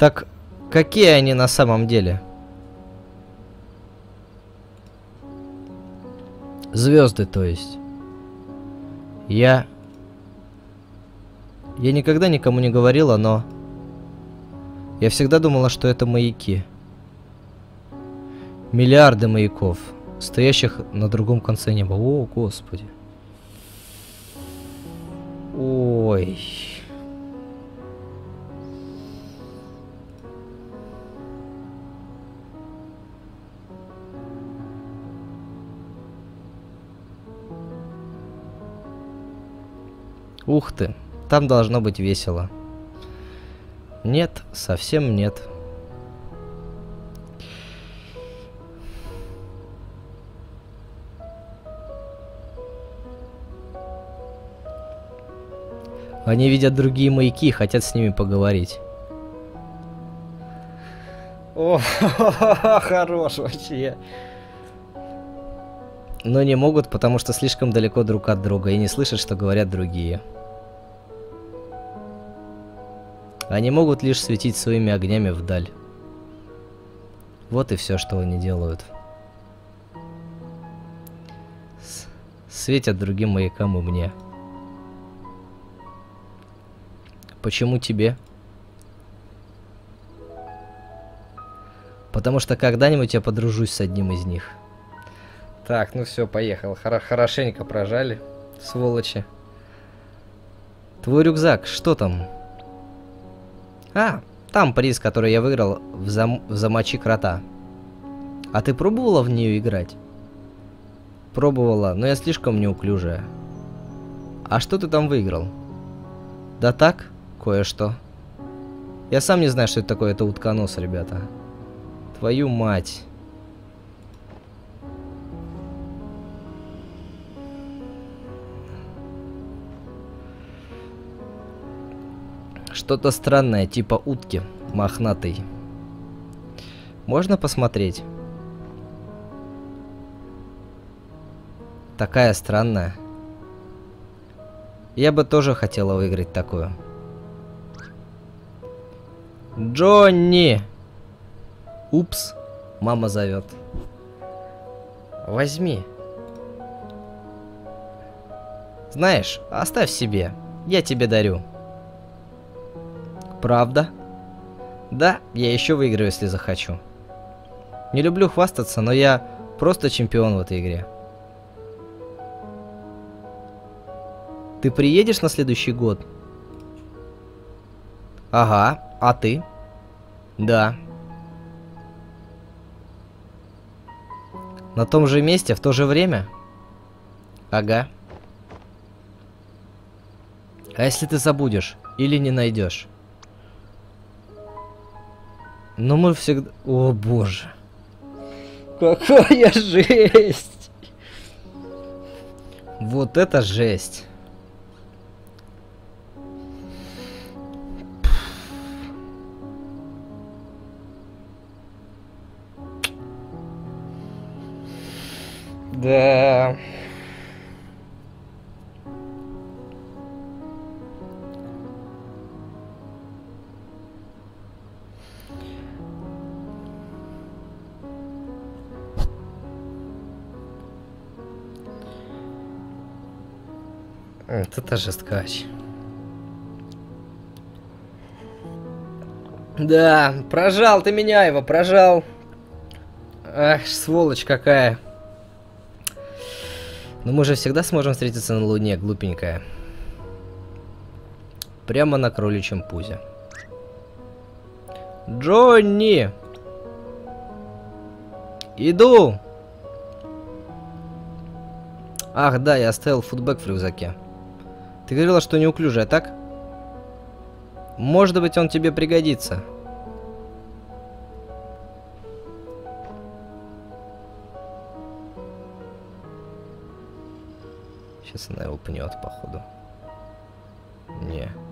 Так, какие они на самом деле? Звезды, то есть. Я никогда никому не говорила, но... Я всегда думала, что это маяки. Миллиарды маяков, стоящих на другом конце неба. О, Господи. Ой. Ух ты, там должно быть весело. Нет, совсем нет. Они видят другие маяки и хотят с ними поговорить. О, хорош вообще. Но не могут, потому что слишком далеко друг от друга и не слышат, что говорят другие. Они могут лишь светить своими огнями вдаль. Вот и все, что они делают. Светят другим маякам и мне. Почему тебе? Потому что когда-нибудь я подружусь с одним из них. Так, ну все, поехал. Хорошенько прожали, сволочи. Твой рюкзак, что там? А, там приз, который я выиграл в замочи крота. А ты пробовала в нее играть? Пробовала, но я слишком неуклюжая. А что ты там выиграл? Да так, кое-что. Я сам не знаю, что это такое, это утконос, ребята. Твою мать. Что-то странное, типа утки, мохнатой. Можно посмотреть? Такая странная. Я бы тоже хотела выиграть такую. Джонни! Упс, мама зовет. Возьми. Знаешь, оставь себе. Я тебе дарю. Правда? Да, я еще выиграю, если захочу. Не люблю хвастаться, но я просто чемпион в этой игре. Ты приедешь на следующий год? Ага, а ты? Да. На том же месте, в то же время? Ага. А если ты забудешь или не найдешь? Но мы всегда... О боже. Какая жесть! Вот это жесть. Да. Это жесткач. Да, прожал ты меня его, прожал. Ах, сволочь какая. Но мы же всегда сможем встретиться на Луне, глупенькая. Прямо на кроличьем пузе. Джонни! Иду! Ах, да, я оставил футбэк в рюкзаке. Ты говорила, что неуклюжая, так? Может быть, он тебе пригодится. Сейчас она его пнет, походу. Не.